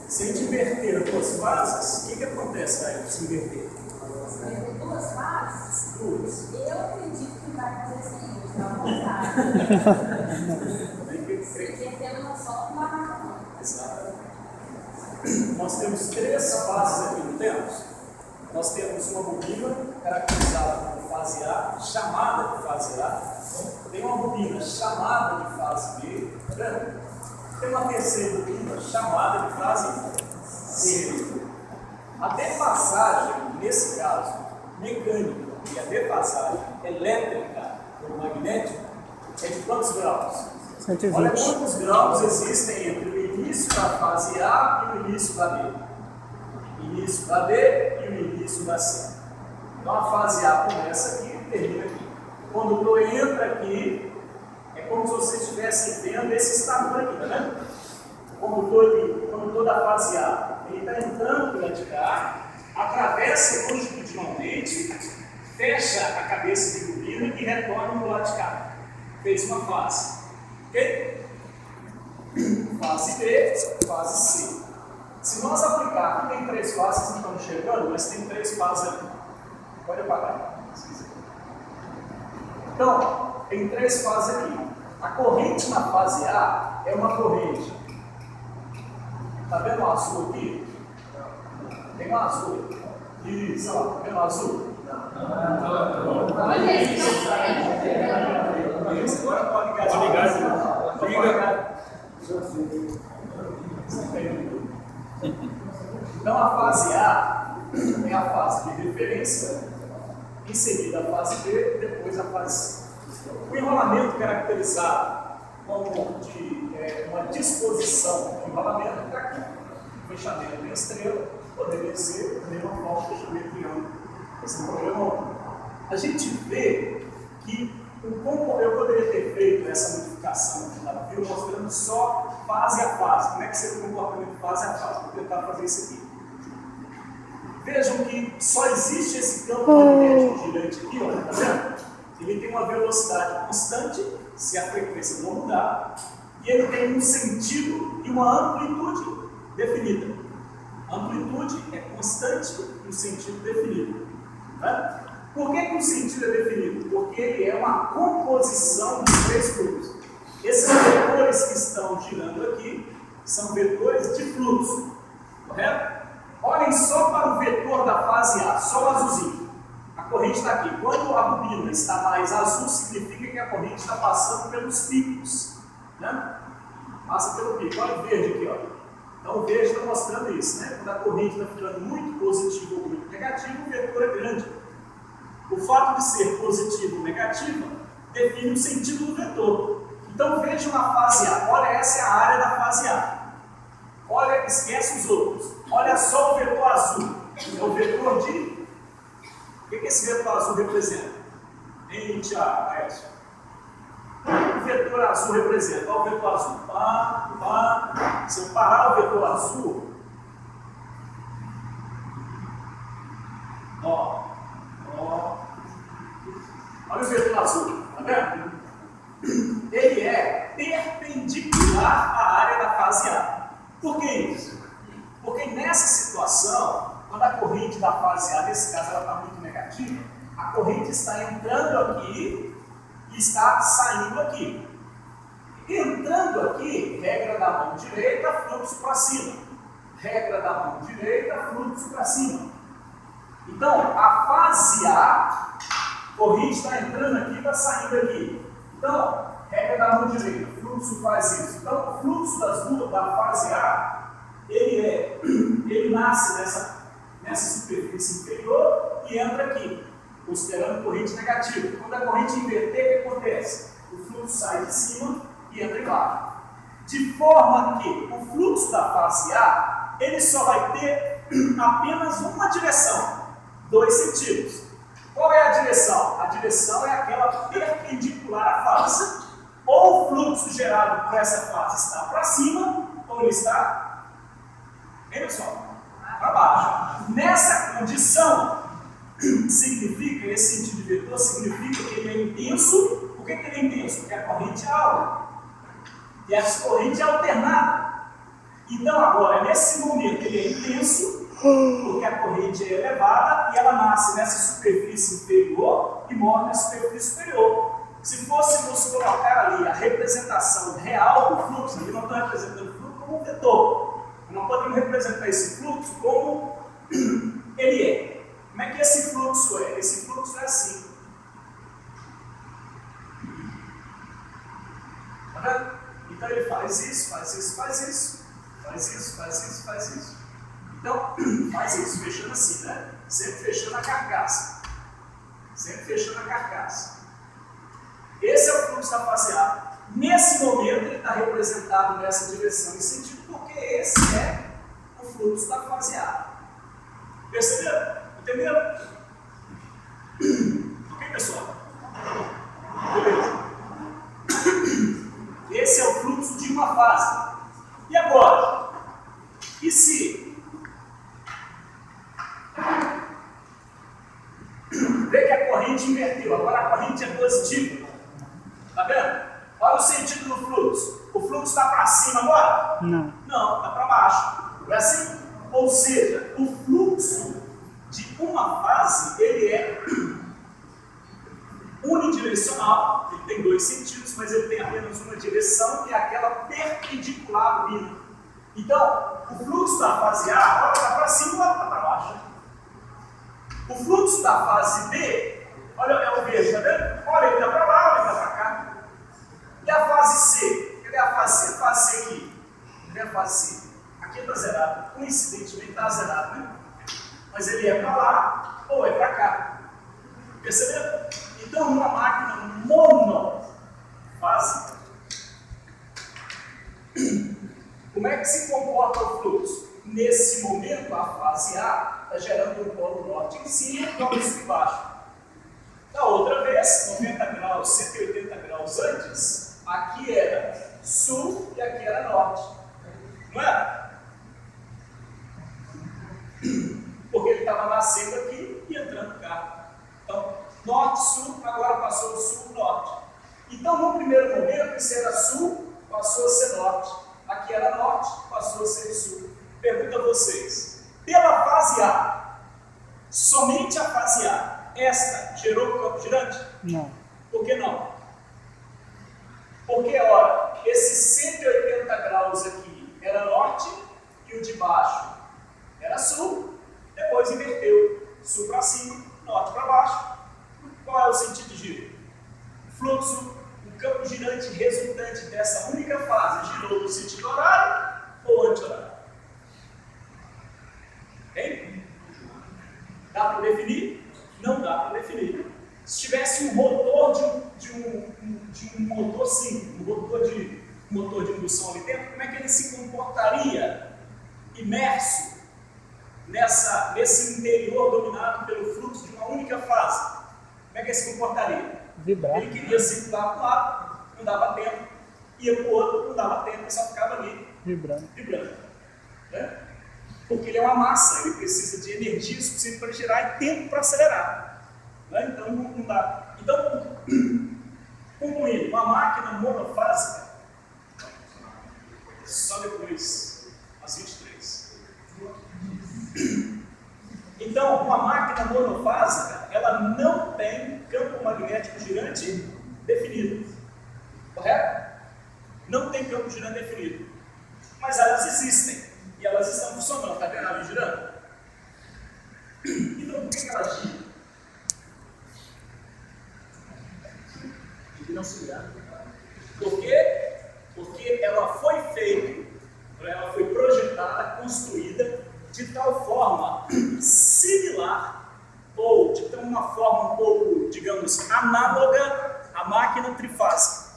Se a gente inverter duas fases, o que acontece aí se inverter? Duas fases? Duas. Eu acredito que vai fazer o seguinte, dá uma vontade. Invertendo uma só, uma marca. Exatamente. Nós temos três fases aqui, não temos? Nós temos uma bobina caracterizada como fase A, chamada de fase A. Tem uma bobina chamada de fase B. Tá vendo? Tem uma terceira bobina chamada de fase C. A defassagem, nesse caso, mecânica, e a defassagem elétrica ou magnética, é de quantos graus? 120. Olha quantos graus existem entre o início da fase A e o início da B. Início da B e o início da C. Então a fase A começa aqui e termina aqui. Quando o Tô entra aqui, é como se vocês estivessem vendo esse estado aqui, tá vendo? Quando o Tô da fase A, ele está entrando pela de cá, atravessa longitudinalmente, fecha a cabeça de bobina e retorna do lado de cá. Fez uma fase. Ok? Fase B, fase C. Se nós aplicarmos, tem três fases, não estamos chegando, mas tem três fases aqui. Pode apagar, se quiser. Então, tem três fases aqui. A corrente na fase A é uma corrente. Está vendo o azul aqui? Tem um azul. Isso, ó, tá vendo o azul? Olha isso. Agora pode ligar. Pode ligar. Então a fase A é a fase de referência, em seguida a fase B, depois a fase C. O enrolamento caracterizado como uma disposição de enrolamento está aqui. O fechamento em estrela poderia ser também uma forma de fechamento em ângulo. Esse é um problema. A gente vê que eu poderia ter feito essa modificação de navio mostrando só fase a fase. Como é que seria o comportamento fase a fase? Vou tentar fazer isso aqui. Vejam que só existe esse campo magnético girante aqui, olha, tá vendo? Ele tem uma velocidade constante, se a frequência não mudar, e ele tem um sentido e uma amplitude definida. A amplitude é constante e o sentido definido. Né? Por que o sentido é definido? Porque ele é uma composição de três fluxos. Esses vetores que estão girando aqui são vetores de fluxo, correto? Olhem só para o vetor da fase A, só o azulzinho. A corrente está aqui. Quando a bobina está mais azul, significa que a corrente está passando pelos picos. Né? Passa pelo pico. Olha o verde aqui. Ó. Então o verde está mostrando isso. Né? Quando a corrente está ficando muito positiva ou muito negativa, o vetor é grande. O fato de ser positivo ou negativa define o sentido do vetor. Então vejam a fase A. Olha, essa é a área da fase A. Olha, esquece os outros. Olha só o vetor azul. É o vetor de... O que esse vetor azul representa? Hein, Tiago? O vetor azul representa. Olha o vetor azul. Se eu parar o vetor azul... Olha o vetor azul. Tá vendo? Ele é perpendicular à área da fase A. Por que isso? Porque nessa situação, quando a corrente da fase A, nesse caso, ela está muito negativa, a corrente está entrando aqui e está saindo aqui. Entrando aqui, regra da mão direita, fluxo para cima. Regra da mão direita, fluxo para cima. Então, a fase A, a corrente está entrando aqui e está saindo aqui. Então, regra da mão direita, fluxo faz isso. Então, o fluxo da fase A, ele nasce nessa superfície inferior e entra aqui, considerando corrente negativa. Quando a corrente inverter, o que acontece? O fluxo sai de cima e entra embaixo. De forma que o fluxo da fase A, ele só vai ter apenas uma direção, 2 sentidos. Qual é a direção? A direção é aquela perpendicular à fase. Ou o fluxo gerado por essa fase está para cima, ou ele está, hein, pessoal? Para baixo. Nessa condição, significa, esse sentido de vetor significa que ele é intenso. Por que ele é intenso? Porque a corrente é alta. E essa corrente é alternada. Então agora, nesse momento, ele é intenso, porque a corrente é elevada e ela nasce nessa superfície inferior e morre na superfície superior. Se fôssemos colocar ali a representação real do fluxo, aqui não estou representando o fluxo como um vetor, não podemos representar esse fluxo como ele é. Como é que esse fluxo é? Esse fluxo é assim. Tá vendo? Então ele faz isso, faz isso, faz isso, faz isso, faz isso, faz isso. Então, faz isso, fechando assim, né? Sempre fechando a carcaça. Sempre fechando a carcaça. Esse é o fluxo da fase A. Nesse momento ele está representado nessa direção e sentido, porque esse é o fluxo da fase A. Perceberam? Entenderam? Ok, pessoal? Beleza. Esse é o fluxo de uma fase. E agora? E se vê que a corrente inverteu, agora a corrente é positiva. Tá vendo? Olha o sentido do fluxo. O fluxo está para cima agora? Não. Não, está para baixo. Não é assim? Ou seja, o fluxo de uma fase, ele é unidirecional. Ele tem dois sentidos, mas ele tem apenas uma direção, que é aquela perpendicular à mina. Então, o fluxo da fase A, olha, está para cima, olha, está para baixo. O fluxo da fase B, olha, é o verde, tá vendo? Olha, ele está para lá, olha, ele está para cá. E a fase C? Cadê a fase C? A fase C aqui. Cadê a fase C? Aqui está zerado. Coincidentemente está zerado, né? Mas ele é para lá ou é para cá. Perceberam? Então, numa máquina monofásica, como é que se comporta o fluxo? Nesse momento, a fase A está gerando um polo norte em cima e um polo sul embaixo. Da outra vez, 90 graus, 180 graus antes, aqui era sul e aqui era norte. Não é? Porque ele estava nascendo aqui e entrando cá. Então, norte-sul, agora passou sul-norte. Então, no primeiro momento, isso era sul, passou a ser norte. Aqui era norte, passou a ser sul. Pergunto a vocês, pela fase A, somente a fase A, esta gerou o campo girante? Não. Por que não? Porque, olha, esse 180 graus aqui era norte e o de baixo era sul, depois inverteu, sul para cima, norte para baixo. Qual é o sentido de giro? O fluxo, o campo girante resultante dessa única fase girou no sentido horário ou anti-horário? Hein? Dá para definir? Não dá para definir. Se tivesse um rotor de um motor simples, um motor de indução ali dentro, como é que ele se comportaria imerso nesse interior dominado pelo fluxo de uma única fase? Como é que ele se comportaria? Vibrar. Ele queria circular para um lado, não dava tempo, ia para o outro, não dava tempo, e só ficava ali Vibrando. Né? Porque ele é uma massa, ele precisa de energia suficiente para girar e tempo para acelerar. Né? Então não dá. Então, concluindo, uma máquina monofásica, só depois, às 23. Então, uma máquina monofásica, ela não tem campo magnético girante definido. Correto? Não tem campo girante definido. Mas elas existem. E elas estão funcionando. Está vendo ali girando? Então, por que elas giram? Giram auxiliar. Por quê? Porque ela foi feita, ela foi projetada, construída de tal forma similar, ou de uma forma um pouco, digamos, análoga à máquina trifásica.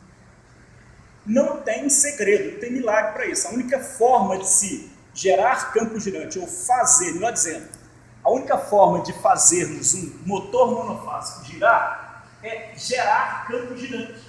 Não tem segredo, não tem milagre para isso. A única forma de se gerar campo girante, ou fazer, melhor dizendo, a única forma de fazermos um motor monofásico girar é gerar campo girante.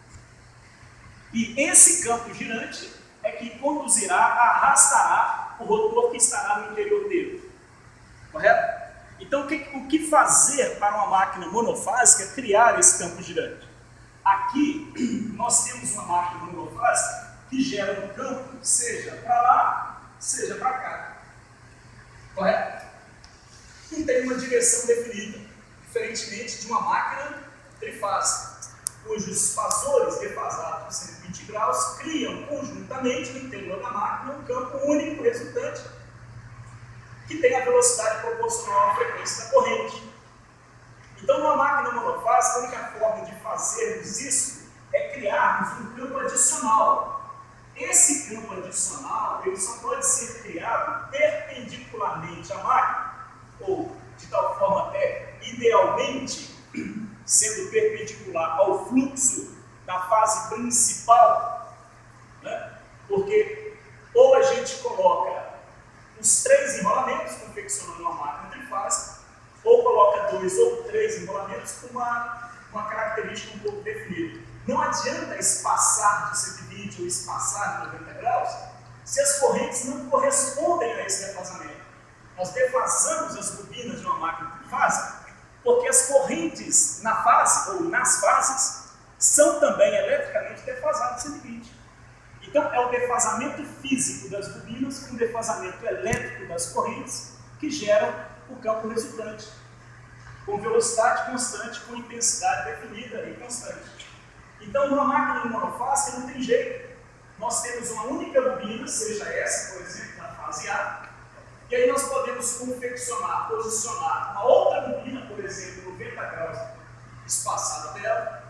E esse campo girante é que conduzirá, arrastará o rotor que estará no interior dele. Correto? Então, o que fazer para uma máquina monofásica é criar esse campo girante? Aqui, nós temos uma máquina monofásica que gera um campo, seja para lá, seja para cá. Correto? Não tem uma direção definida, diferentemente de uma máquina trifásica, cujos fasores defasados de 120 graus criam conjuntamente no interior da máquina um campo único resultante que tem a velocidade proporcional à frequência da corrente. Então, numa máquina monofásica, a única forma de fazermos isso é criarmos um campo adicional. Esse campo adicional ele só pode ser criado perpendicularmente à máquina, ou de tal forma até idealmente sendo perpendicular ao fluxo da fase principal, né? Porque ou a gente coloca os 3 enrolamentos confeccionando uma máquina trifásica, ou coloca 2 ou 3 enrolamentos com uma característica um pouco definida. Não adianta espaçar de 120 ou espaçar de 90 graus se as correntes não correspondem a esse defasamento. Nós defasamos as bobinas de uma máquina trifásica porque as correntes na fase ou nas fases são também eletricamente defasadas de 120. Então, é o defasamento físico das bobinas com o defasamento elétrico das correntes que geram o campo resultante, com velocidade constante, com intensidade definida e constante. Então, numa máquina monofásica não tem jeito. Nós temos uma única bobina, seja essa, por exemplo, na fase A, e aí nós podemos confeccionar, posicionar uma outra bobina, por exemplo, 90 graus espaçada dela,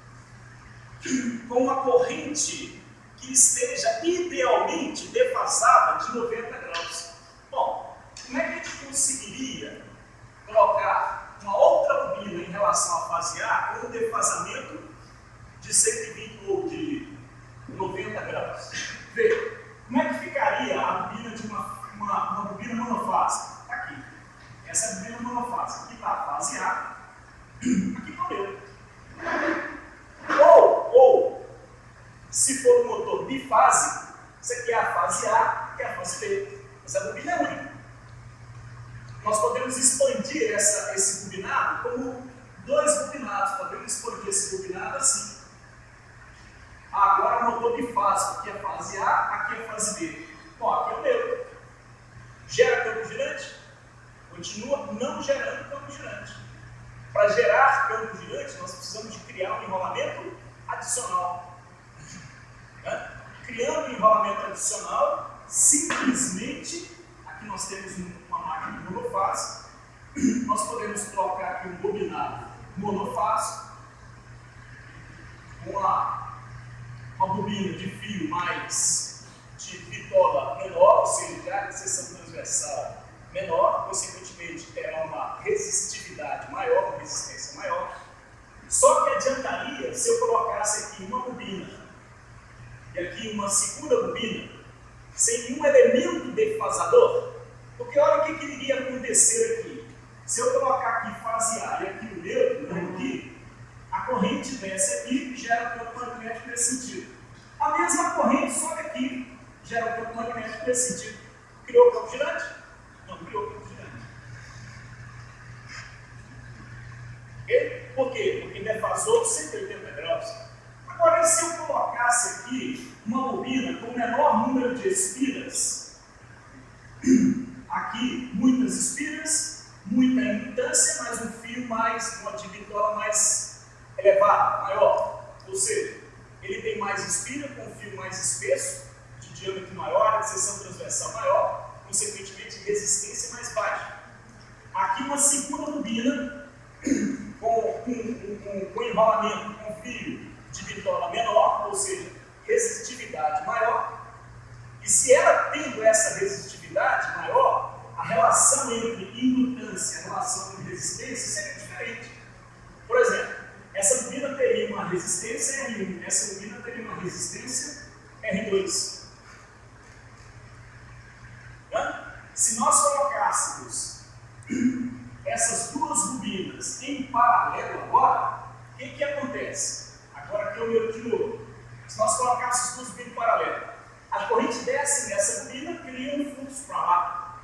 com uma corrente que esteja idealmente defasada de 90 graus. Bom, como é que a gente conseguiria colocar uma outra bobina em relação à fase A com um defasamento de 120 ou de 90 graus? Veja, como é que ficaria a bobina de uma bobina monofásica? Aqui. Essa é a bobina monofásica. Aqui está a fase A, aqui está o meu. Ou, se for um motor bifásico, isso aqui é a fase A, aqui é a fase B. Essa bobina é única. Nós podemos expandir esse bobinado como 2 bobinados. Podemos expandir esse bobinado assim. Agora o motor bifásico, aqui é a fase A, aqui é a fase B. Bom, aqui é o meu. Gera campo girante? Continua não gerando campo girante. Para gerar campo girante, nós precisamos de criar um enrolamento adicional. Criando um enrolamento adicional, simplesmente, aqui nós temos uma máquina monofásica, nós podemos trocar aqui um bobinado monofásico com uma bobina de fio mais de bitola menor, ou seja, de área de seção transversal menor, consequentemente terá uma resistividade maior, uma resistência maior. Só que adiantaria se eu colocasse aqui uma bobina e aqui uma segunda bobina sem nenhum elemento defasador, porque olha o que iria acontecer aqui. Se eu colocar aqui fase A e aqui o neutro, aqui, a corrente desce aqui e gera campo magnético nesse sentido. A mesma corrente, só que aqui gera campo magnético nesse sentido. Criou campo girante? Não criou campo girante. Okay? Por quê? Porque defasou 180 graus. Agora, se eu colocasse aqui uma bobina com o menor número de espiras, aqui muitas espiras, muita impedância, mas um fio mais, uma de bitola mais elevada, maior. Ou seja, ele tem mais espira, com um fio mais espesso, de diâmetro maior, de seção transversal maior, consequentemente resistência mais baixa. Aqui uma segunda bobina com enrolamento com fio de bitola menor, ou seja, resistividade maior. E se ela tendo essa resistividade maior, a relação entre indutância e a relação entre resistência seria diferente. Por exemplo, essa bobina teria uma resistência R1, essa bobina teria uma resistência R2. Se nós colocássemos essas duas bobinas em paralelo agora, o que acontece? Agora que eu me de novo. Se nós colocássemos duas bobinas em paralelo, a corrente desce nessa bobina, cria um fluxo para lá.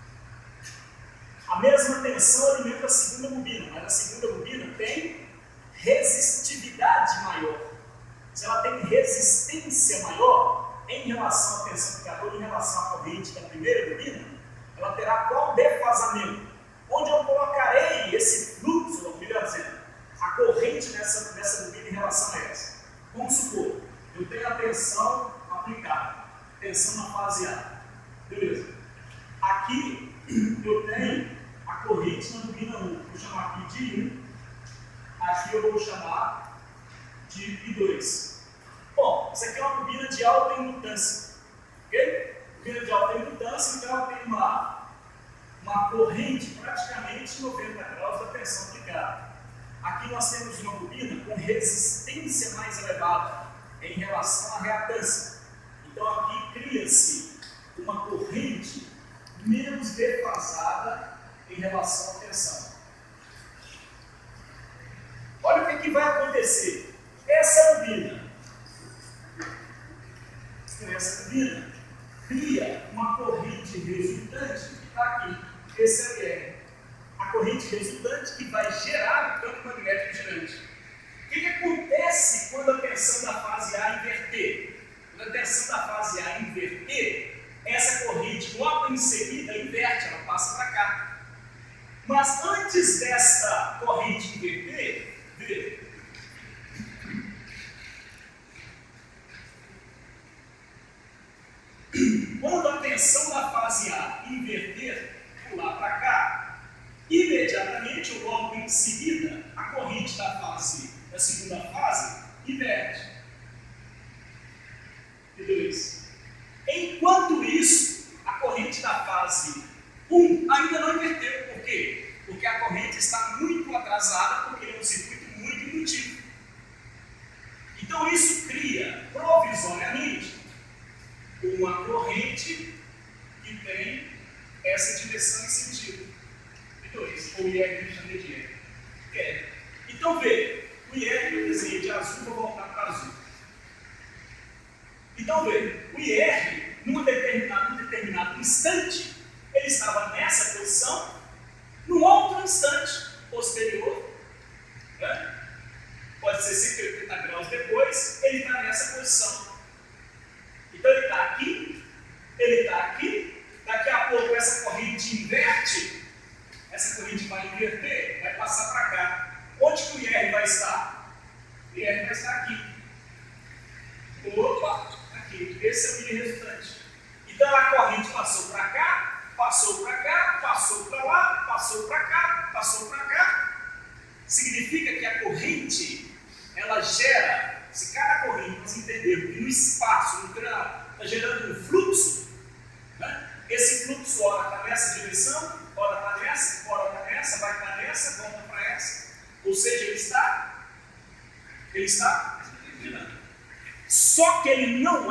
A mesma tensão alimenta a segunda bobina, mas a segunda bobina tem resistividade maior. se ela tem resistência maior em relação à tensão aplicadora, em relação à corrente da primeira bobina, ela terá qual defasamento? Onde eu colocarei esse fluxo, ou melhor dizendo, a corrente nessa bobina em relação a essa. Vamos supor, eu tenho a tensão aplicada, tensão na fase A. Beleza. Aqui eu tenho a corrente na bobina 1. Vou chamar aqui de 1. Aqui eu vou chamar de I2. Bom, isso aqui é uma bobina de alta imutância. Ok? Bobina de alta imutância, então ela tem uma corrente praticamente 90 graus da tensão aplicada. Aqui nós temos uma bobina com resistência mais elevada em relação à reatância. Então aqui cria-se uma corrente menos defasada em relação à tensão. Olha o que vai acontecer. Essa bobina cria uma corrente resultante que está aqui. Esse é o IR. A corrente resultante que vai gerar o campo magnético gerante. O que acontece quando a tensão da fase A inverter? Quando a tensão da fase A inverter, essa corrente logo em seguida inverte, ela passa para cá. Mas antes desta corrente inverter, veja, quando a tensão da fase A inverter, pular para cá, imediatamente, ou logo em seguida, a corrente da segunda fase inverte. Beleza. Enquanto isso, a corrente da fase 1 ainda não inverteu. Por quê? Porque a corrente está muito atrasada, porque é um circuito muito indutivo. Então isso cria, provisoriamente, uma corrente que tem essa direção e sentido. I2, ou IR que chama de IR. Então veja, o IR eu desenhei de azul, vou voltar para azul. Então veja, o IR, num determinado instante, ele estava nessa posição, num outro instante posterior, né? Pode ser 180 graus depois, ele está nessa posição. Então ele está aqui, daqui a pouco essa corrente inverte, essa corrente vai inverter, vai passar para cá. Onde que o IR vai estar? O IR vai estar aqui. Opa, aqui. Esse é o IR resultante. Então a corrente passou para cá, passou para cá, passou para lá, passou para cá, passou para cá. Significa que a corrente, ela gera, se cada corrente nós entendermos que no espaço, no grau, está gerando um fluxo, né? Esse fluxo ora está nessa direção, ora está nessa, vai para nessa, volta para essa. Ou seja, ele está girando. Só que ele não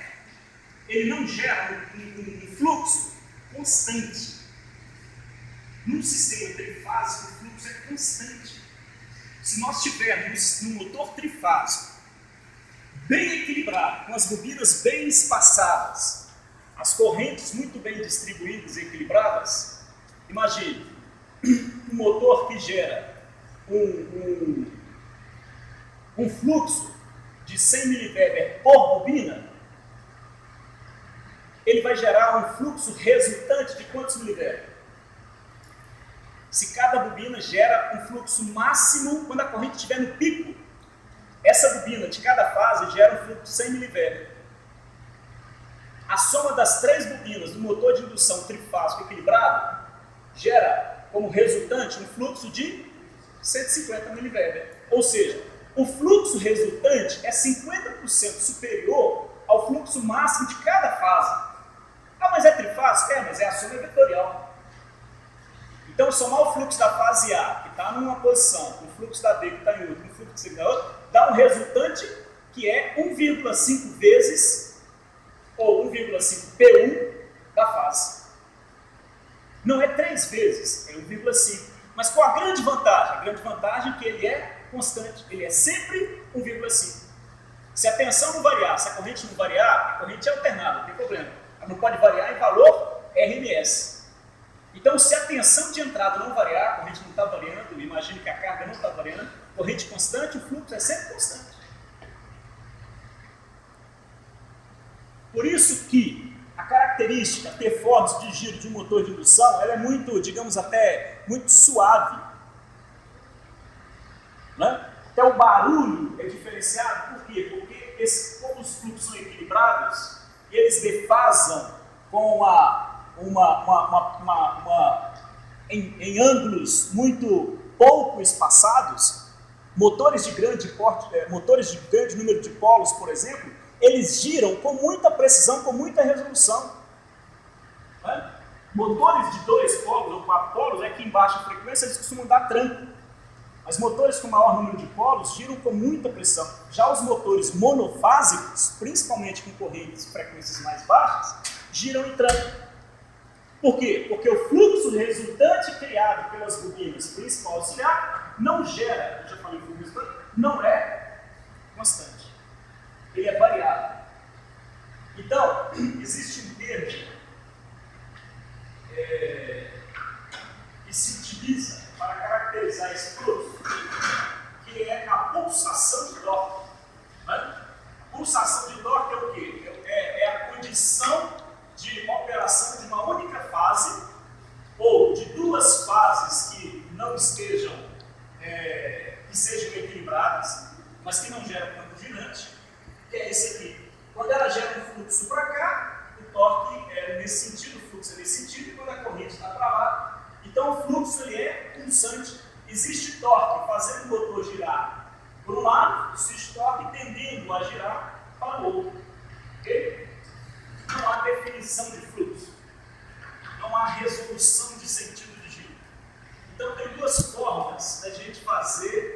gera um fluxo constante. Num sistema trifásico, o fluxo é constante. Se nós tivermos um motor trifásico bem equilibrado, com as bobinas bem espaçadas, as correntes muito bem distribuídas e equilibradas, imagine um motor que gera um fluxo de 100 mV por bobina, ele vai gerar um fluxo resultante de quantos miliveres? Se cada bobina gera um fluxo máximo, quando a corrente estiver no pico, essa bobina de cada fase gera um fluxo de 100 mV. A soma das 3 bobinas do motor de indução trifásico equilibrado gera como resultante um fluxo de 150 mV. Ou seja, o fluxo resultante é 50% superior ao fluxo máximo de cada fase. Ah, mas é trifásico? É, mas é a soma vetorial. Então, somar o fluxo da fase A, que está numa posição, o fluxo da B, que está em outra, o fluxo C, que está em outra, dá um resultante que é 1,5 vezes, ou 1,5 P1 da fase. Não é 3 vezes, é 1,5. Mas qual a grande vantagem? A grande vantagem é que ele é constante, ele é sempre 1,5. Se a tensão não variar, se a corrente não variar, a corrente é alternada, não tem problema. Ela não pode variar em valor RMS. Então, se a tensão de entrada não variar, a corrente não está variando, imagine que a carga não está variando, corrente constante, o fluxo é sempre constante. Por isso que a característica, a performance de giro de um motor de indução, ela é muito, digamos até, muito suave. Né? Até o barulho é diferenciado, por quê? Porque como os fluxos são equilibrados, eles defasam com em ângulos muito pouco espaçados. Motores de grande porte, motores de grande número de polos, por exemplo, eles giram com muita precisão, com muita resolução. Né? Motores de 2 polos ou 4 polos é que em baixa frequência eles costumam dar tranco. Mas motores com maior número de polos giram com muita pressão. Já os motores monofásicos, principalmente com correntes de frequências mais baixas, giram em tranco. Por quê? Porque o fluxo resultante criado pelas bobinas principal e auxiliar não gera, eu já falei, o fluxo resultante não é constante. Ele é variável. Então, existe um termo que se utiliza para caracterizar esse fluxo, que é a pulsação de torque. Né? Pulsação de torque é o quê? É a condição de operação de uma única fase, ou de 2 fases que não estejam, que sejam equilibradas, mas que não geram campo girante, que é esse aqui. Quando ela gera um fluxo para cá, o torque é nesse sentido, o fluxo é nesse sentido, e quando a corrente está para lá, então o fluxo ele é pulsante. Existe torque fazendo o motor girar por um lado, existe torque tendendo a girar para o outro. Okay? Não há definição de fluxo, não há resolução de sentido de giro. Então tem 2 formas da gente fazer